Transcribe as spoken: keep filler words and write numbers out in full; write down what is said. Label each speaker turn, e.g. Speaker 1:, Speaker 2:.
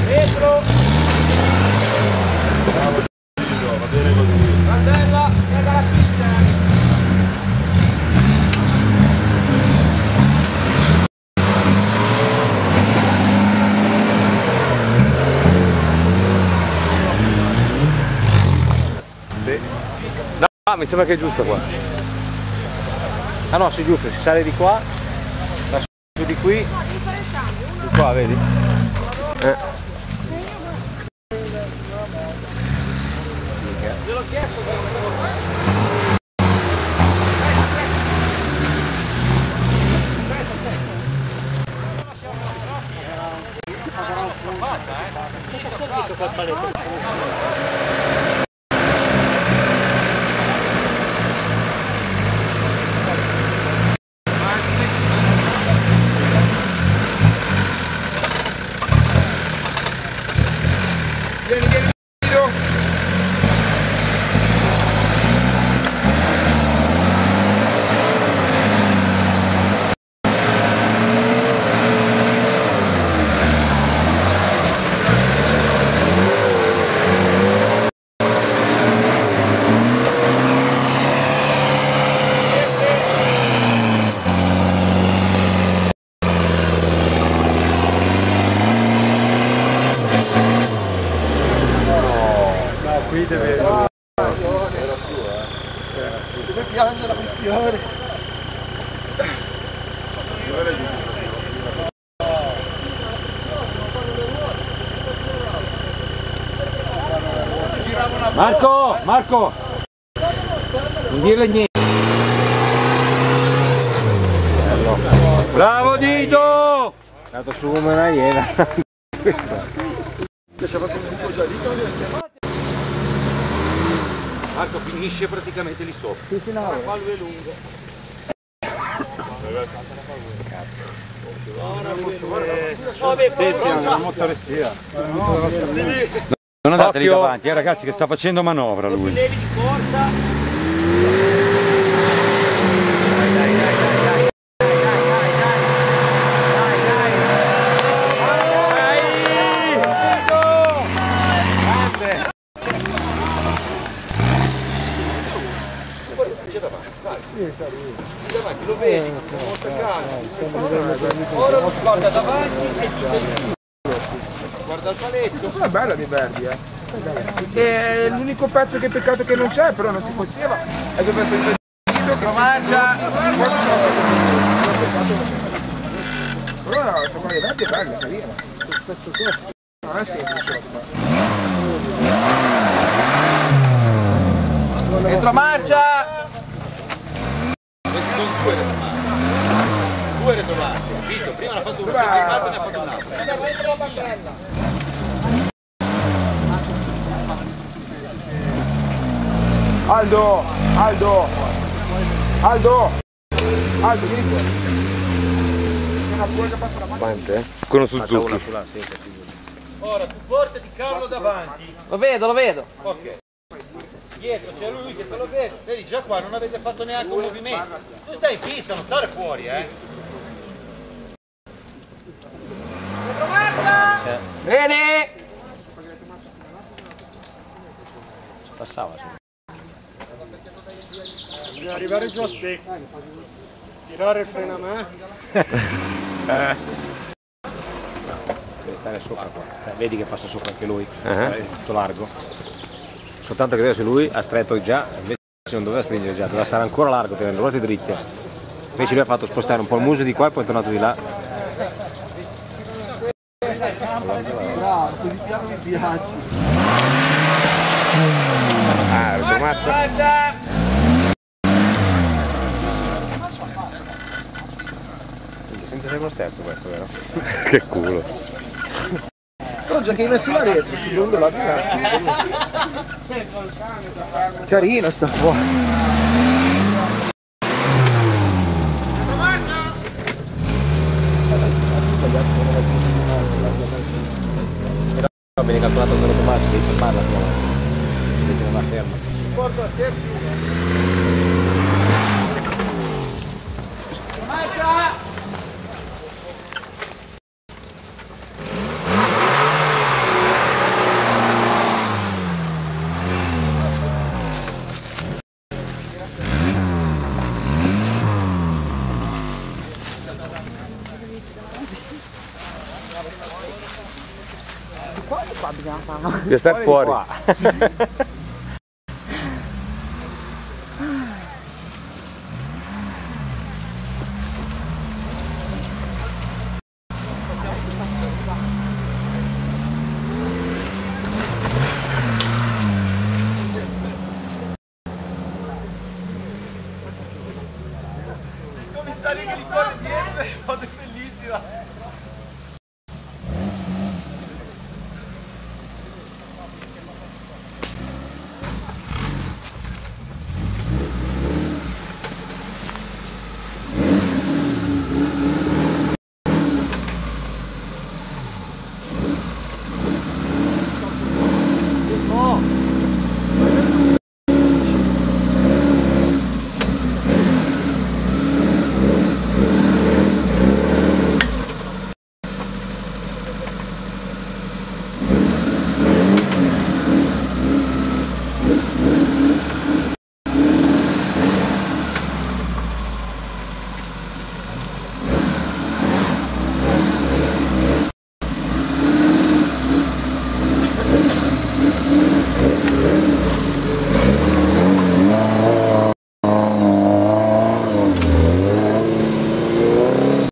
Speaker 1: Dietro.
Speaker 2: Va bene così.
Speaker 1: Candela, piega la pista.
Speaker 2: Sì. No, mi sembra che è giusto qua. Ah no, sì, giusto, si sale di qua, va su di qui, di qua, vedi? Eh.
Speaker 1: Gliel'ho chiesto che vieni, vieni,
Speaker 2: Qui deve... Era sua, eh.
Speaker 3: Dove piange la funzione?
Speaker 2: Marco, Marco! Non dirle niente! Bello. Bravo Dito! È andato su come una iena. Marco finisce praticamente lì sopra.
Speaker 3: Sì, sì, no.
Speaker 1: il palo è lungo.
Speaker 2: Sì, sì, è una motoressia. Non andate lì davanti, eh, ragazzi, che sta facendo manovra lui.
Speaker 1: Levi di corsa. Davanti, lo vedi, molto calmo. Ora lo guarda davanti e tu guarda il paletto.
Speaker 3: È bella di Verdi, eh. E l'unico pezzo che peccato che non c'è, però non si poteva, è dove è il che
Speaker 1: mangia.
Speaker 3: Però no, questa qua di Verdi è bella, è carina. Questo pezzo qua non è semplice.
Speaker 1: Dentro marcia! Questi sono due retromarce. Due retromarce. Vito, prima ne ha fatto uno, si è fermato e ne ha fatto un altro.
Speaker 3: Aldo! Aldo! Aldo! Aldo, vieni qua. C'è una pure che passa la mano.
Speaker 2: Quante? Con Suzuki.
Speaker 1: Ora, tu portati Carlo davanti. Lo vedo, lo vedo. Ok. Dietro c'è lui che te lo vede. Vedi, già qua non avete fatto neanche un movimento. Tu stai in pista, non stare fuori, eh.
Speaker 2: Eh.
Speaker 1: Bene!
Speaker 2: Passava.
Speaker 4: Bisogna arrivare giù a stecco, tirare il freno a me.
Speaker 2: eh.
Speaker 5: Deve stare sopra qua, eh, vedi che passa sopra anche lui,
Speaker 2: Uh-huh.
Speaker 5: è tutto largo. Soltanto che adesso lui ha stretto già, invece non doveva stringere già, doveva stare ancora largo, tenendo le ruote dritte. Invece lui ha fatto spostare un po' il muso di qua e poi è tornato di là.
Speaker 3: Bravo, così piano mi piace.
Speaker 2: Ah, è automato.
Speaker 5: Senza sei uno sterzo questo, vero?
Speaker 2: Che culo.
Speaker 3: Però già che hai messo la retro, secondo la vita. Carina sta qua.
Speaker 5: Va bene calcolato con l'automatico, devi fermarla, devi non va ferma.
Speaker 3: Porta a te. Qua, qua bisogna fare.
Speaker 5: Devi stare fuori.